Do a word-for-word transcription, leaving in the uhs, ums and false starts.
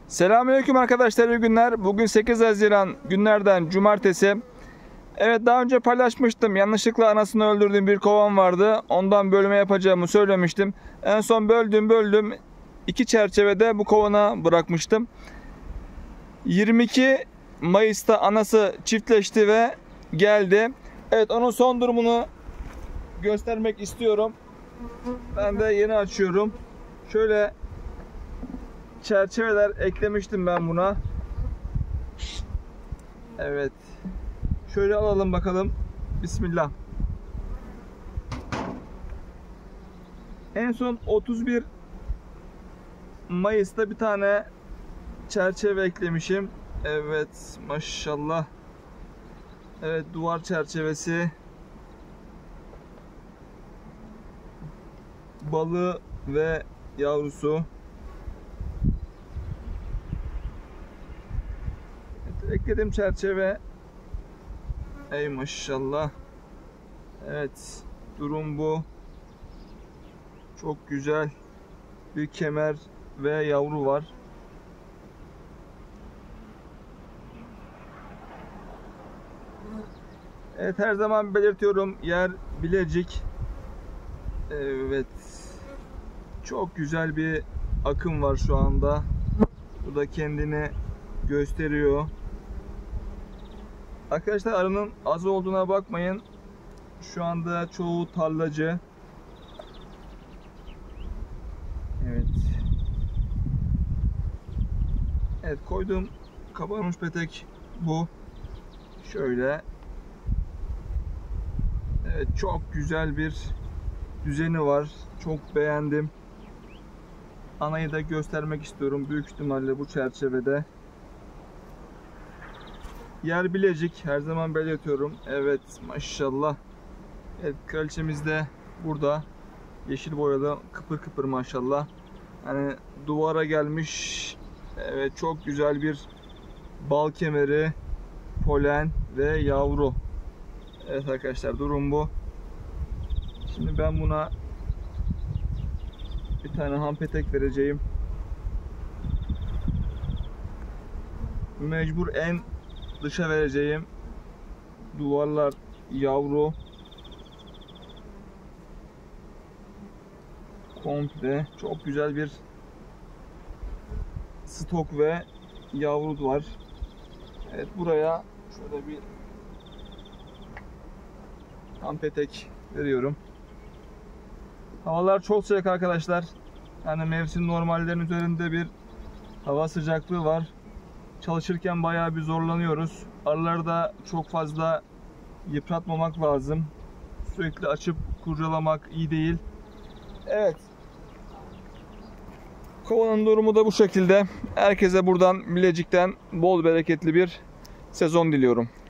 Selamünaleyküm arkadaşlar, iyi günler. Bugün sekiz Haziran günlerden cumartesi. Evet, daha önce paylaşmıştım. Yanlışlıkla anasını öldürdüğüm bir kovan vardı. Ondan bölme yapacağımı söylemiştim. En son böldüm böldüm. İki çerçevede bu kovana bırakmıştım. yirmi iki Mayıs'ta anası çiftleşti ve geldi. Evet, onun son durumunu göstermek istiyorum. Ben de yeni açıyorum. Şöyle çerçeveler eklemiştim ben buna. Evet. Şöyle alalım bakalım. Bismillah. En son otuz bir Mayıs'ta bir tane çerçeve eklemişim. Evet, maşallah. Evet, duvar çerçevesi. Balığı ve yavrusu. Evet, ekledim çerçeve. Ey maşallah. Evet, durum bu. Çok güzel bir kemer ve yavru var. Evet, her zaman belirtiyorum, yer Bilecik. Evet, çok güzel bir akım var şu anda. Bu da kendini gösteriyor. Arkadaşlar, arının az olduğuna bakmayın. Şu anda çoğu tarlacı. Evet. Evet, koyduğum kabarmış petek bu. Şöyle. Evet, çok güzel bir düzeni var. Çok beğendim. Anayı da göstermek istiyorum. Büyük ihtimalle bu çerçevede. Yer Bilecik. Her zaman belirtiyorum. Evet, maşallah. Evet, kraliçemiz de burada. Yeşil boyalı, kıpır kıpır maşallah. Hani duvara gelmiş. Evet, çok güzel bir bal kemeri, polen ve yavru. Evet arkadaşlar, durum bu. Şimdi ben buna bir tane ham petek vereceğim. Mecbur en dışa vereceğim. Duvarlar yavru. Komple çok güzel bir stok ve yavru var. Evet, buraya şöyle bir ham petek veriyorum. Havalar çok sıcak arkadaşlar. Yani mevsim normallerin üzerinde bir hava sıcaklığı var. Çalışırken bayağı bir zorlanıyoruz. Arıları da çok fazla yıpratmamak lazım. Sürekli açıp kurcalamak iyi değil. Evet. Kovanın durumu da bu şekilde. Herkese buradan Bilecik'ten bol bereketli bir sezon diliyorum.